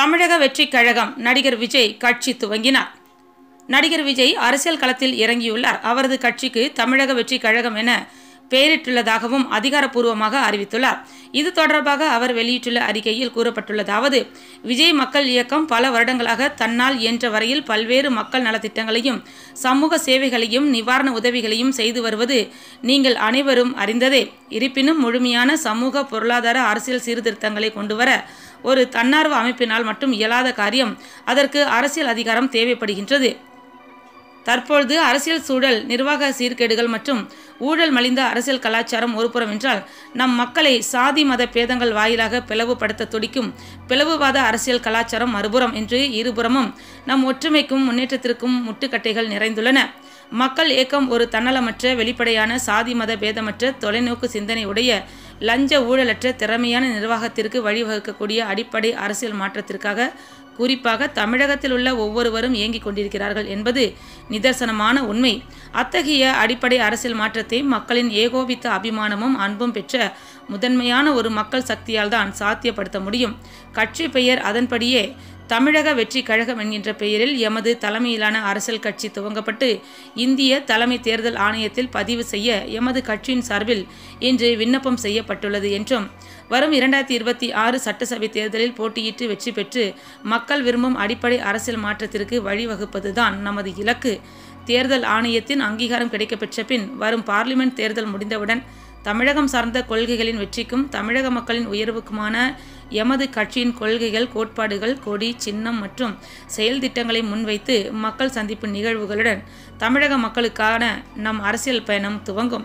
தமிழக வெற்றிக் கழகம் நடிகர் விஜய் கட்சி துவங்கினார். நடிகர் விஜய் அரசியல் களத்தில் இறங்கியுள்ளார். அவரது கட்சிக்கு தமிழக வெற்றிக் கழகம் என பெயரிட்டுள்ளதாகவும் அதிகாரப்பூர்வமாக அறிவித்துள்ளார். இது தொடர்பாக அவர் வெளியிட்டுள்ள அறிக்கையில் கூறப்பட்டுள்ளதாவது: விஜய் மக்கள் இயக்கம் பல வருடங்களாக தன்னால் இயன்ற வரையில் பல்வேறு மக்கள் நலத்திட்டங்களையும் சமூக சேவைகளையும் நிவாரண உதவிகளையும் செய்து வருவது நீங்கள் அனைவரும் அறிந்ததே. இருப்பினும் முழுமையான சமூக பொருளாதார அரசியல் சீர்திருத்தங்களை கொண்டுவர ஒரு தன்னார்வ அமைப்பினால் மட்டும் இயலாத காரியம். அதற்கு அரசியல் அதிகாரம் தேவைப்படுகின்றது. தற்பொழுது அரசியல் சூழல், நிர்வாக சீர்கேடுகள் மற்றும் ஊழல் மலிந்த அரசியல் கலாச்சாரம் ஒருபுறம் என்றால், நம் மக்களை சாதி மத பேதங்கள் வாயிலாக பிளவுபடுத்த துடிக்கும் பிளவுவாத அரசியல் கலாச்சாரம் மறுபுறம் என்று இருபுறமும் நம் ஒற்றுமைக்கும் முன்னேற்றத்திற்கும் முட்டுக்கட்டைகள் நிறைந்துள்ளன. மக்கள் இயக்கம் ஒரு தன்னலமற்ற, வெளிப்படையான, சாதி மத பேதமற்ற, தொலைநோக்கு சிந்தனை உடைய, லஞ்ச ஊழலற்ற, திறமையான நிர்வாகத்திற்கு வழிவகுக்கக்கூடிய அடிப்படை அரசியல் மாற்றத்திற்காக குறிப்பாக தமிழகத்தில் உள்ள ஒவ்வொருவரும் இயங்கிக் கொண்டிருக்கிறார்கள் என்பது நிதர்சனமான உண்மை. அத்தகைய அடிப்படை அரசியல் மாற்றத்தை மக்களின் ஏகோபித்த அபிமானமும் அன்பும் பெற்ற முதன்மையான ஒரு மக்கள் சக்தியால் தான் சாத்தியப்படுத்த முடியும். கட்சி பெயர் அதன்படியே தமிழக வெற்றி கழகம் என்கின்ற பெயரில் எமது தலைமையிலான அரசியல் கட்சி துவங்கப்பட்டு இந்திய தலைமை தேர்தல் ஆணையத்தில் பதிவு செய்ய எமது கட்சியின் சார்பில் இன்று விண்ணப்பம் செய்யப்பட்டுள்ளது என்றும், வரும் 2026 சட்டசபை தேர்தலில் போட்டியிட்டு வெற்றி பெற்று மக்கள் விரும்பும் அடிப்படை அரசியல் மாற்றத்திற்கு வழிவகுப்பதுதான் நமது இலக்கு. தேர்தல் ஆணையத்தின் அங்கீகாரம் கிடைக்கப்பெற்ற பின் வரும் பார்லிமெண்ட் தேர்தல் முடிந்தவுடன் தமிழகம் சார்ந்த கொள்கைகளின் வெற்றிக்கும் தமிழக மக்களின் உயர்வுக்குமான எமது கட்சியின் கொள்கைகள், கோட்பாடுகள், கொடி, சின்னம் மற்றும் செயல் திட்டங்களை முன்வைத்து மக்கள் சந்திப்பு நிகழ்வுகளுடன் தமிழக மக்களுக்கான நம் அரசியல் பயணம் துவங்கும்.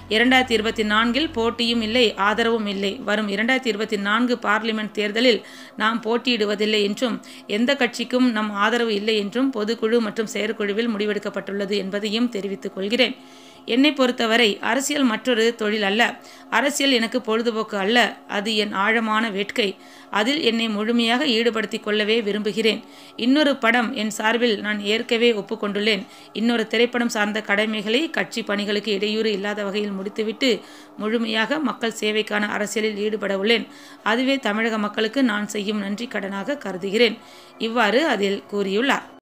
2024 போட்டியும் இல்லை, ஆதரவும் இல்லை. வரும் 2024 பார்லிமெண்ட் தேர்தலில் நாம் போட்டியிடுவதில்லை என்றும், எந்த கட்சிக்கும் நம் ஆதரவு இல்லை என்றும் பொதுக்குழு மற்றும் செயற்குழுவில் முடிவெடுக்கப்பட்டுள்ளது என்பதையும் தெரிவித்துக் கொள்கிறேன். என்னை பொறுத்தவரை அரசியல் மற்றொரு தொழில் அல்ல. அரசியல் எனக்கு பொழுதுபோக்கு அல்ல. அது என் ஆழமான வேட்கை. அதில் என்னை முழுமையாக ஈடுபடுத்திக் கொள்ளவே விரும்புகிறேன். இன்னொரு படம் என் சார்பில் நான் ஏற்கவே ஒப்புக்கொண்டுள்ளேன். இன்னொரு திரைப்படம் சார்ந்த கடமைகளை கட்சி பணிகளுக்கு இடையூறு இல்லாத வகையில் முடித்துவிட்டு முழுமையாக மக்கள் சேவைக்கான அரசியலில் ஈடுபட உள்ளேன். அதுவே தமிழக மக்களுக்கு நான் செய்யும் நன்றி கடனாக கருதுகிறேன். இவ்வாறு அதில் கூறியுள்ளார்.